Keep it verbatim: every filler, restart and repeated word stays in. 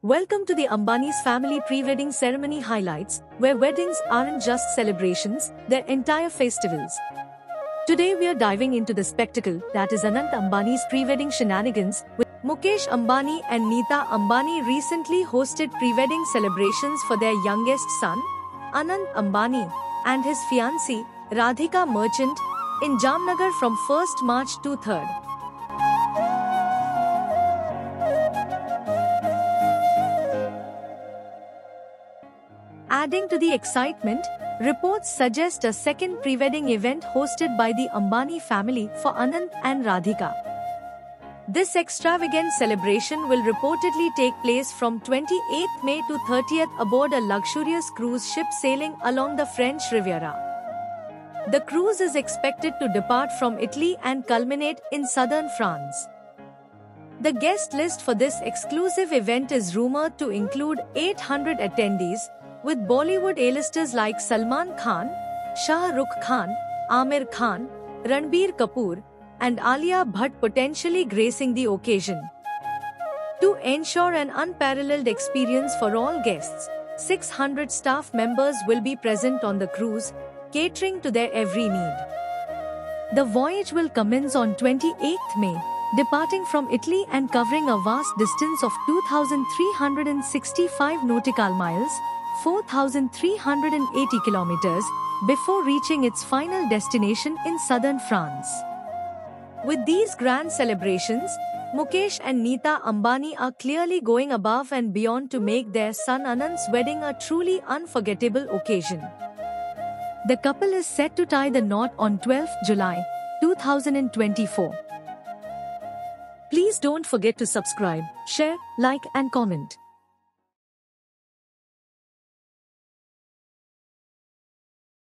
Welcome to the Ambani's family pre-wedding ceremony highlights, where weddings aren't just celebrations, they're entire festivals. Today we are diving into the spectacle that is Anant Ambani's pre-wedding shenanigans. With Mukesh Ambani and Neeta Ambani recently hosted pre-wedding celebrations for their youngest son, Anant Ambani, and his fiancée, Radhika Merchant, in Jamnagar from first March to third. Adding to the excitement, reports suggest a second pre-wedding event hosted by the Ambani family for Anant and Radhika. This extravagant celebration will reportedly take place from twenty-eighth May to thirtieth aboard a luxurious cruise ship sailing along the French Riviera. The cruise is expected to depart from Italy and culminate in southern France. The guest list for this exclusive event is rumored to include eight hundred attendees, with Bollywood A-listers like Salman Khan, Shah Rukh Khan, Aamir Khan, Ranbir Kapoor, and Alia Bhatt potentially gracing the occasion. To ensure an unparalleled experience for all guests, six hundred staff members will be present on the cruise, catering to their every need. The voyage will commence on twenty-eighth May, departing from Italy and covering a vast distance of two thousand three hundred sixty-five nautical miles, four thousand three hundred eighty kilometers, before reaching its final destination in southern France. With these grand celebrations, Mukesh and Neeta Ambani are clearly going above and beyond to make their son Anant's wedding a truly unforgettable occasion. The couple is set to tie the knot on twelfth July, two thousand twenty-four. Please don't forget to subscribe, share, like and comment.